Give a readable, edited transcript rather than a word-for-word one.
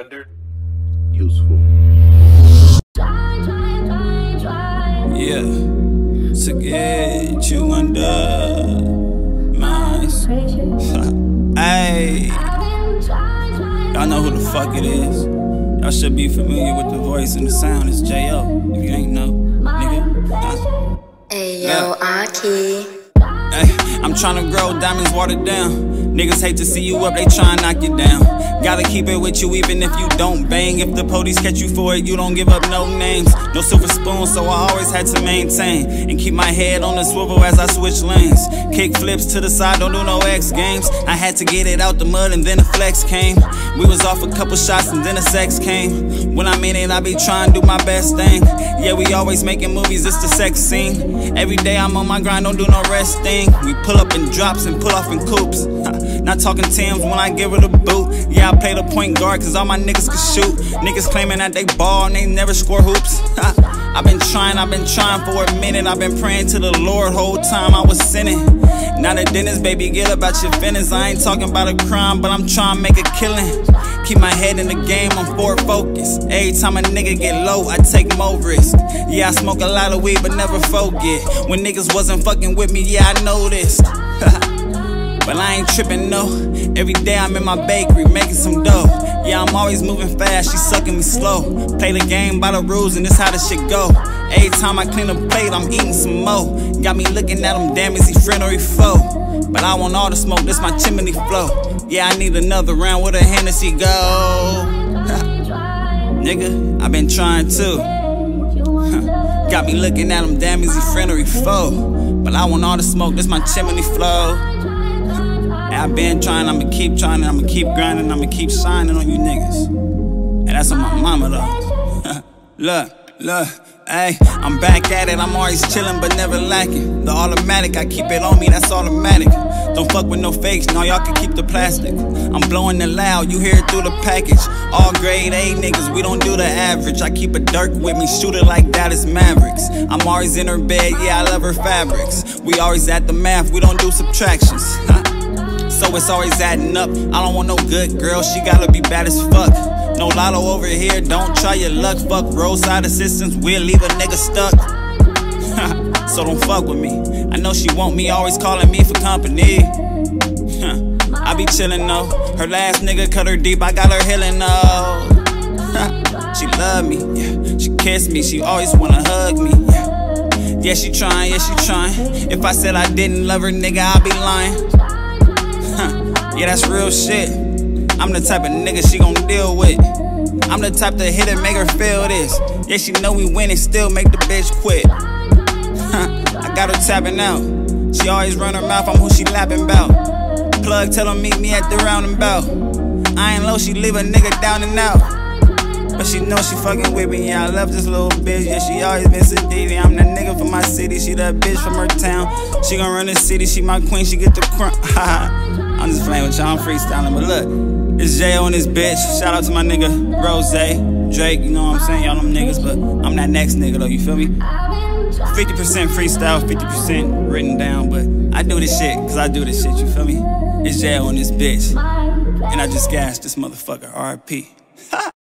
rendered useful. Yeah, to get you under my Hey, y'all know who the fuck it is. Y'all should be familiar with the voice and the sound. It's J.O. If you ain't know, nigga. Hey yo, Aki. Hey, I'm tryna grow, diamonds watered down. Niggas hate to see you up, they try and knock you down. Gotta keep it with you even if you don't bang. If the police catch you for it, you don't give up no names. No silver spoon, so I always had to maintain and keep my head on the swivel as I switch lanes. Kick flips to the side, don't do no X games. I had to get it out the mud and then the flex came. We was off a couple shots and then the sex came. When I'm in it, I be trying to do my best thing. Yeah, we always making movies, it's the sex scene. Every day I'm on my grind, don't do no resting. We pull up in drops and pull off in coupes. Not talking Timbs when I give her the boot. Yeah, I play the point guard cause all my niggas can shoot. Niggas claiming that they ball and they never score hoops. I've been trying for a minute. I've been praying to the Lord whole time I was sinning. Not a dentist, baby, get about your feelings. I ain't talking about a crime, but I'm trying to make a killing. Keep my head in the game, I'm forward focused. Every time a nigga get low, I take more risk. Yeah, I smoke a lot of weed, but never forget. When niggas wasn't fucking with me, yeah, I noticed. But I ain't trippin', no. Every day I'm in my bakery, making some dough. Yeah, I'm always moving fast, she sucking me slow. Play the game by the rules, and this how the shit go. Every time I clean a plate, I'm eating some more. Got me looking at him, damn, is he friend or he foe? But I want all the smoke, this my chimney flow. Yeah, I need another round, where the Hennessy go? Nigga, I been trying too. Got me looking at him, damn, is he friend or he foe? But I want all the smoke, this my chimney flow. I've been trying, I'ma keep trying, I'ma keep grinding, I'ma keep shining on you niggas. And that's on my mama though. Look, ayy, I'm back at it, I'm always chillin' but never lacking. The automatic, I keep it on me, that's automatic. Don't fuck with no fakes, no, y'all can keep the plastic. I'm blowing it loud, you hear it through the package. All grade A niggas, we don't do the average. I keep a Dirk with me, shoot it like Dallas Mavericks. I'm always in her bed, yeah, I love her fabrics. We always at the math, we don't do subtractions. So it's always adding up. I don't want no good girl, she gotta be bad as fuck. No lotto over here, don't try your luck. Fuck roadside assistance, we'll leave a nigga stuck. So don't fuck with me. I know she want me, always calling me for company. I be chillin' though. Her last nigga cut her deep, I got her healing though. She love me, yeah. She kiss me, she always wanna hug me, yeah. Yeah, she trying, yeah, she trying. If I said I didn't love her, nigga, I'd be lying. Yeah, that's real shit. I'm the type of nigga she gon' deal with. I'm the type to hit her, make her feel this. Yeah, she know we win and still make the bitch quit. I got her tapping out. She always run her mouth, I'm who she lapping bout. Plug tell her meet me at the roundabout. I ain't low, she leave a nigga down and out. But she know she fucking with me, yeah, I love this little bitch. Yeah, she always been sedated. I'm the nigga from my city, she that bitch from her town. She gon' run the city, she my queen, she get the crown. I'm just playing with y'all, I'm freestyling, but look, it's J.O. and this bitch. Shout out to my nigga Rose, Drake, you know what I'm saying, y'all them niggas, but I'm that next nigga though, you feel me? 50% freestyle, 50% written down, but I do this shit, cause I do this shit, you feel me? It's J.O. and this bitch, and I just gassed this motherfucker, R.I.P.